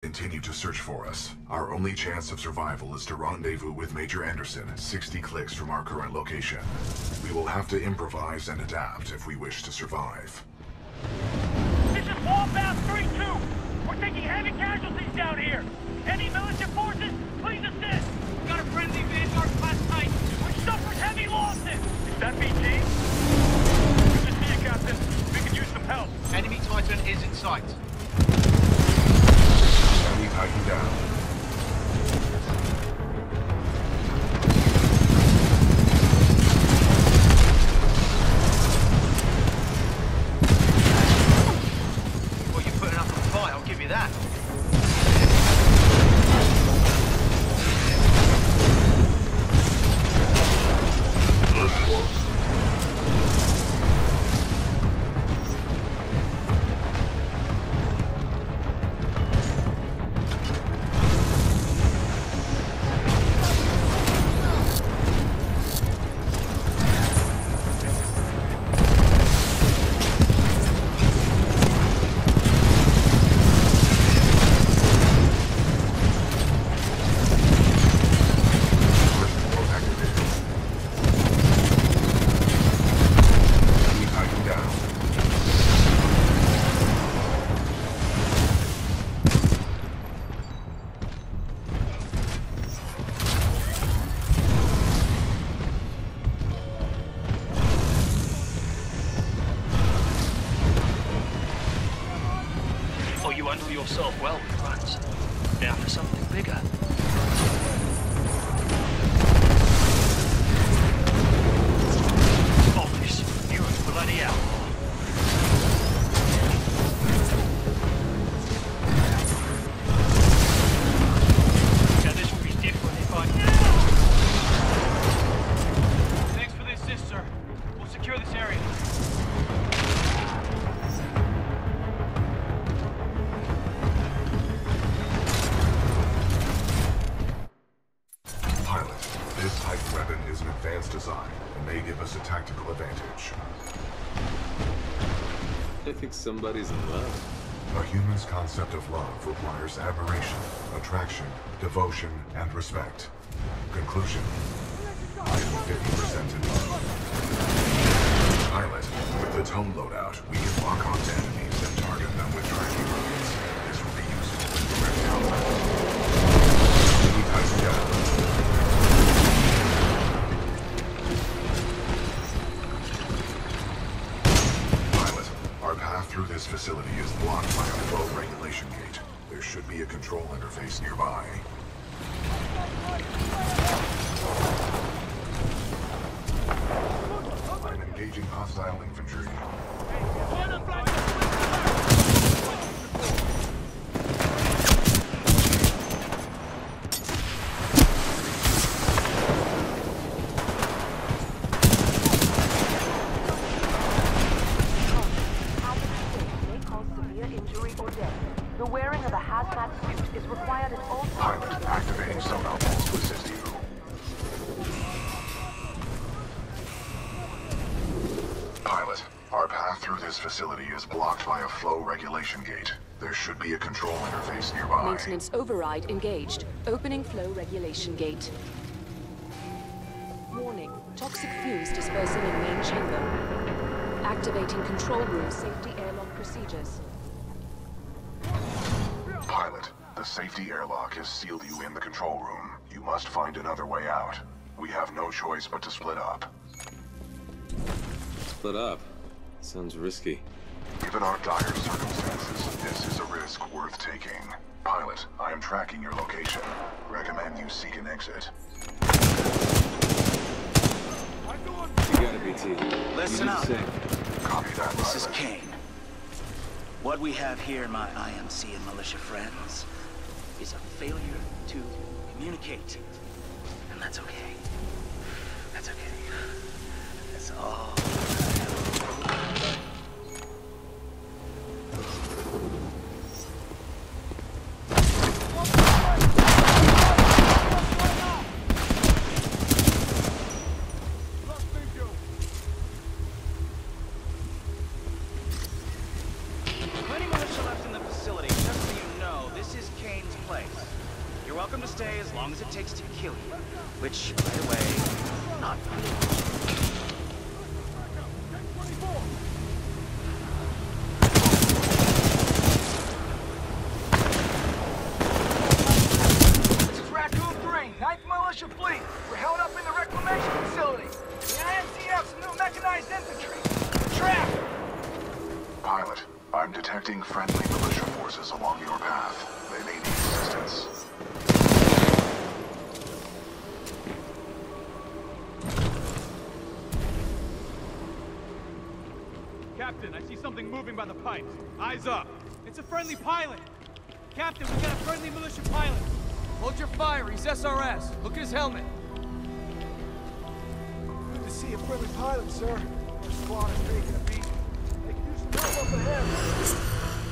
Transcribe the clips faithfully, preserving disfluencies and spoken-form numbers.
continue to search for us. Our only chance of survival is to rendezvous with Major Anderson, sixty clicks from our current location. We will have to improvise and adapt if we wish to survive. This is Warpath three two! We're taking heavy casualties down here! Any militia forces, please assist! Got a friendly Vanguard class type, which suffers heavy losses! Is that B T? Good to see you, Captain. We could use some help. Enemy Titan is in sight. Enemy Titan down. Well, you're putting up a fight, I'll give you that. Yourself well, Franz. Now for something bigger. Office, you're a bloody outlaw. Now this will be different if I... Thanks for the assist, sir. We'll secure this area. Design and may give us a tactical advantage. I think somebody's in love. A human's concept of love requires admiration, attraction, devotion, and respect. Conclusion: I am fifty percent in love. Pilot, with the tone loadout, we can lock onto enemies and target them with tracking rockets. This will be useful in direct combat. Enemy Titan down. Through this facility is blocked by a flow regulation gate. There should be a control interface nearby. I'm engaging hostile infantry. Facility is blocked by a flow regulation gate. There should be a control interface nearby. Maintenance override engaged. Opening flow regulation gate. Warning. Toxic fumes dispersing in main chamber. Activating control room safety airlock procedures. Pilot, the safety airlock has sealed you in the control room. You must find another way out. We have no choice but to split up. Split up? Sounds risky. Given our dire circumstances, this is a risk worth taking. Pilot, I am tracking your location. Recommend you seek an exit. You got it, B T. Listen up. Copy that, This is Pilot. Kane. What we have here, my I M C and militia friends, is a failure to communicate. And that's okay. That's okay. That's all. Kane welcome to stay as long as it takes to kill you. Which, by the way, not much. ninth Militia Fleet. We're held up in the reclamation facility. The I M C F's new mechanized infantry. Trapped! Pilot, I'm detecting friendly militia forces along your path. They may need assistance. Captain, I see something moving by the pipes. Eyes up. It's a friendly pilot. Captain, we got a friendly militia pilot. Hold your fire, he's S R S. Look at his helmet. Good to see a friendly pilot, sir. Our squad is taking a beat. They can use some help up ahead.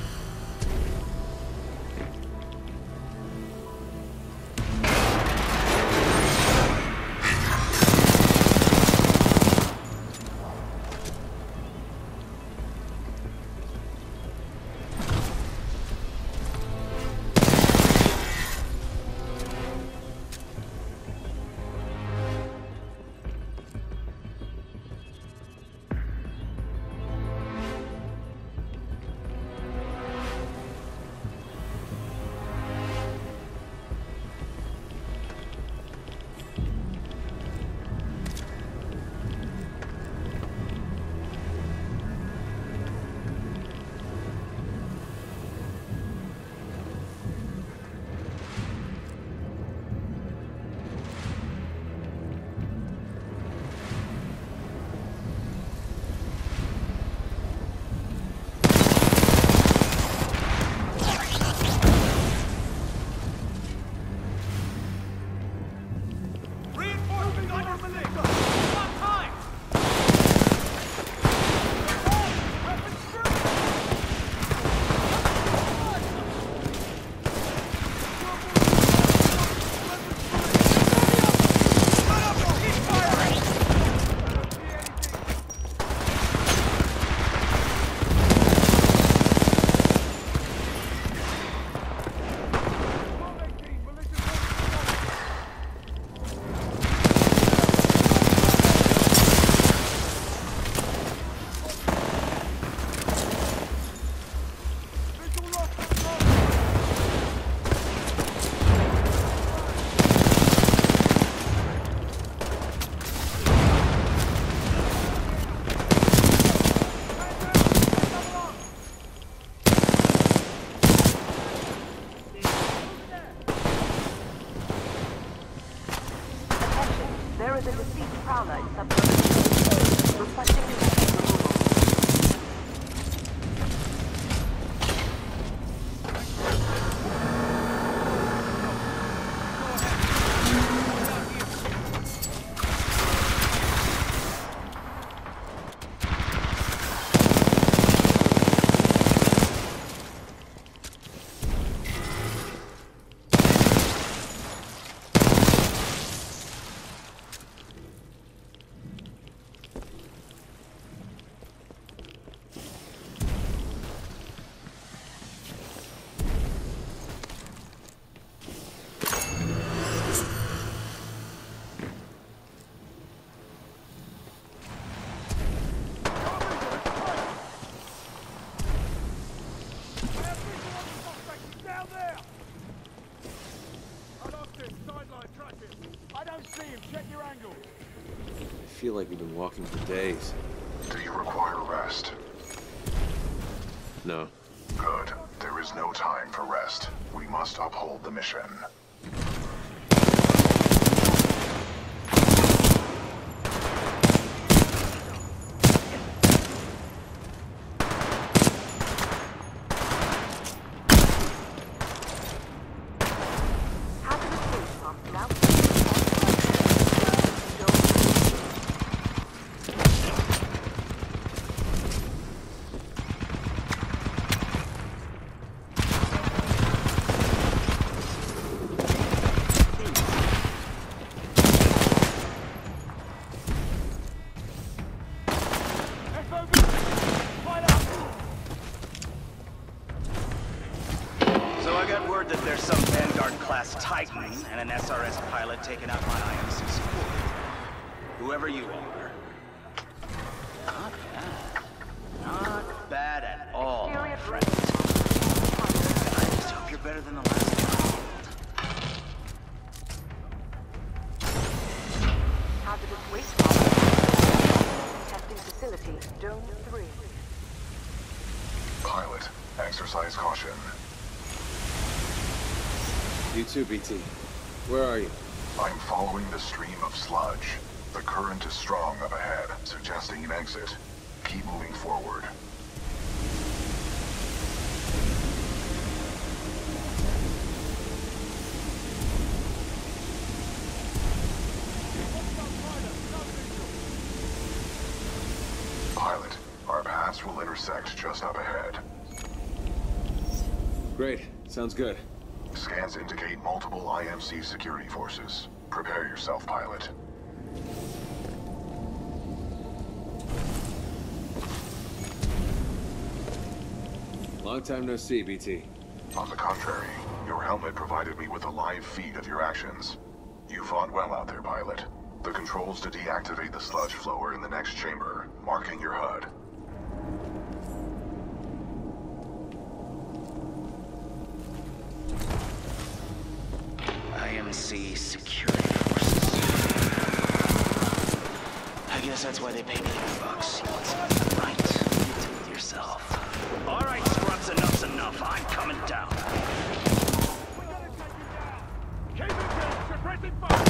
I feel like we've been walking for days. Do you require rest? No. Good. There is no time for rest. We must uphold the mission. class Titan and an S R S pilot taking out my I M C support. Whoever you are. Not bad. Not bad at all, my friend. I just hope you're better than the last one. Hazardous waste problem. Testing facility, Dome three. Pilot, exercise caution. You too, B T. Where are you? I'm following the stream of sludge. The current is strong up ahead, suggesting an exit. Keep moving forward. Pilot, our paths will intersect just up ahead. Great. Sounds good. Scans indicate multiple I M C security forces. Prepare yourself, pilot. Long time no see, B T. On the contrary, your helmet provided me with a live feed of your actions. You fought well out there, pilot. The controls to deactivate the sludge flow are in the next chamber, marking your H U D. I M C security forces. I guess that's why they pay me the bucks. You want something right? Do it yourself. All right, scrubs, enough's enough. I'm coming down. We gotta take you down! Keep it down! Suppressing fire!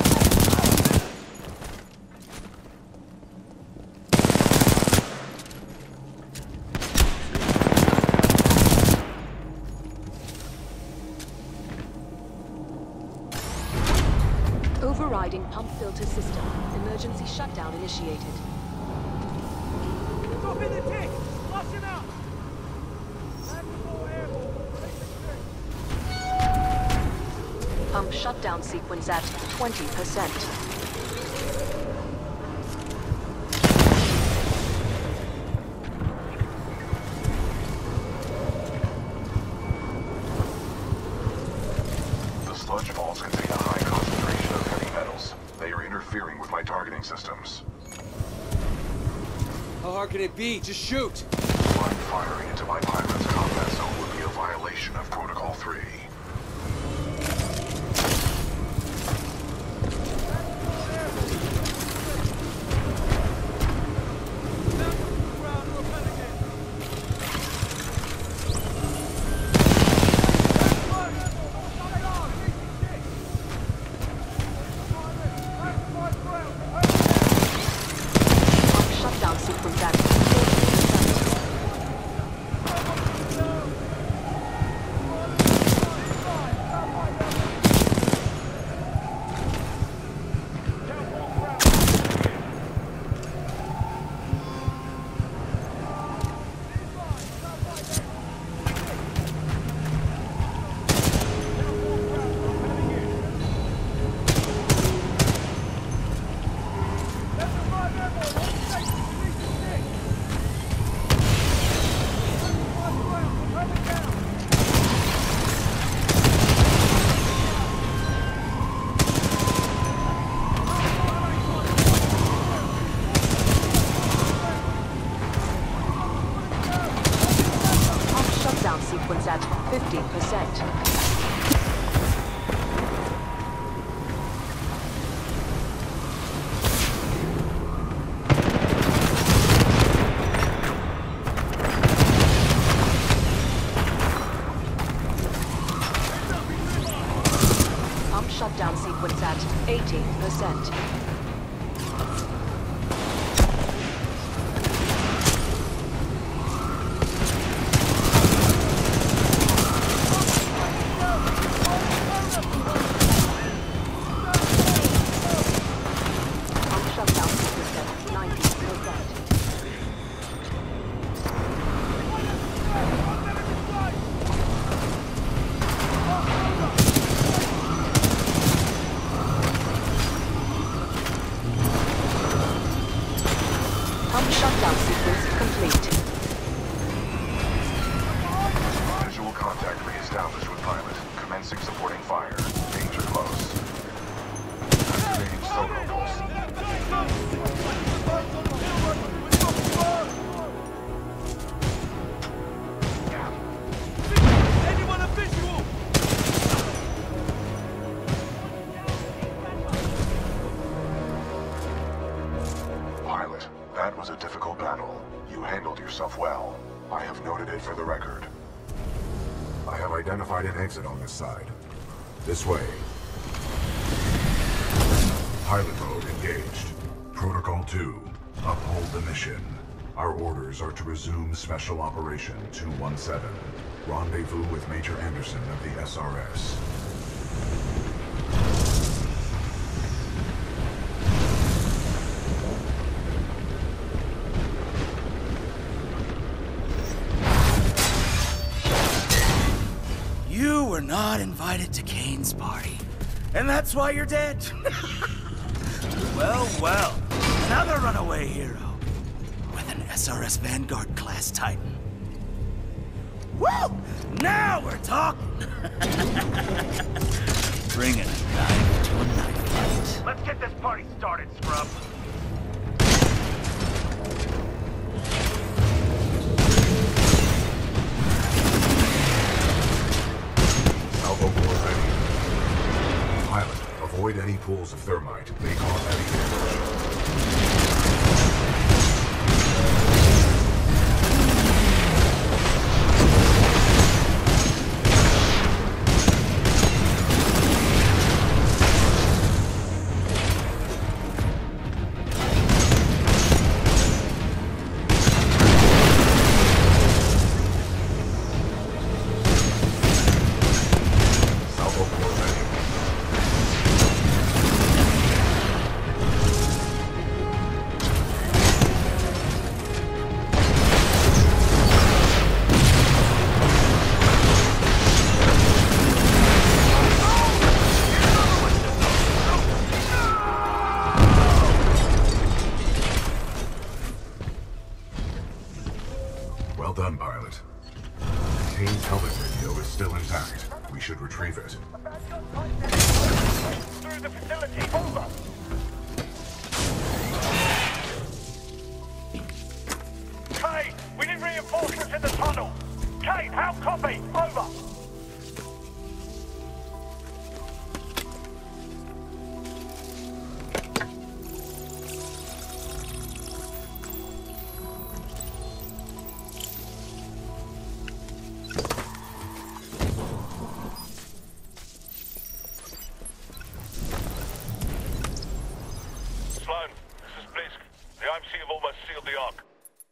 Overriding pump filter system. Emergency shutdown initiated. Drop in the tank! Flush him out! Maximum airborne! Pump shutdown sequence at twenty percent. The sludge balls contain a high concentration of heavy metals. They are interfering with my targeting systems. How hard can it be? Just shoot! Blind firing into my pilot's combat zone would be a violation of Protocol three. Pump shutdown sequence at forty percent. Pump shutdown sequence at fifty percent. Pump shutdown sequence at eighty percent. Pump shutdown sequence at ninety percent. reporting fire. Danger close. Activating sonar pulse. Anyone a visual? Pilot, that was a difficult battle. You handled yourself well. I have noted it for the record. I have identified an exit on this side. This way. Pilot mode engaged. Protocol two. Uphold the mission. Our orders are to resume Special Operation two one seven. Rendezvous with Major Anderson of the S R S. You were not invited to Kane's party, and that's why you're dead. Well, well, another runaway hero with an S R S Vanguard class Titan. Woo! Now we're talking. Bringing a knife to a knife fight. Let's get this party started, scrub. Salvo core ready. Pilot, avoid any pools of thermite. They cause heavy damage. Salvo core ready. Well done, pilot. Kane's helmet radio is still intact. We should retrieve it. Through the facility, over. Kane, we need reinforcements in the tunnel. Kane, how copy? Over. Sloan, this is Blisk. The I M C have almost sealed the Ark.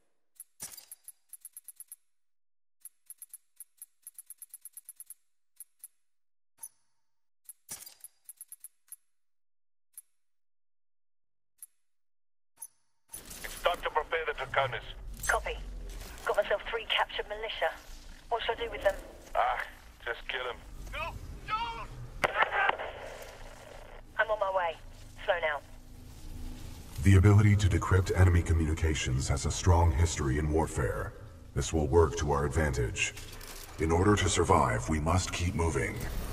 It's time to prepare the Draconis. Copy. Got myself three captured militia. What should I do with them? Ah, just kill him. No, don't! I'm on my way. Slow now. The ability to decrypt enemy communications has a strong history in warfare. This will work to our advantage. In order to survive, we must keep moving.